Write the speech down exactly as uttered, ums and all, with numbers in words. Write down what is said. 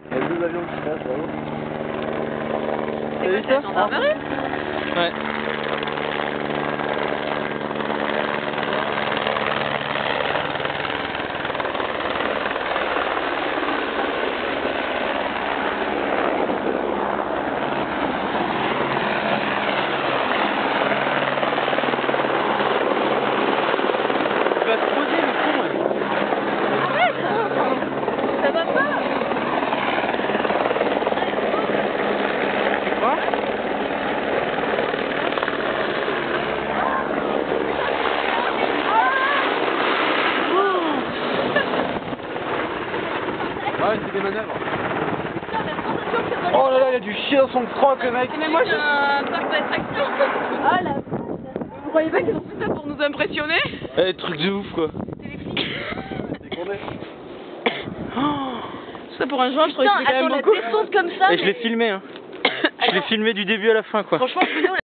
Il y a deux avions qui passent là-haut. T'as vu ça? Gendarmerie? Ouais. Tu vas te poser le con là. Arrête! Ça va pas! Quoi? Ah ouais, c'est des manœuvres. Oh là là, il a du chien dans son croc le mec. Mais moi j'ai un parc d'attraction. Ah la Vous croyez pas qu'ils ont fait ça pour nous impressionner? Eh, truc de ouf quoi. Décourné. Ça pour un joueur, je trouvais que c'était quand même beaucoup. Et je l'ai filmé hein. Je l'ai filmé du début à la fin quoi. Franchement,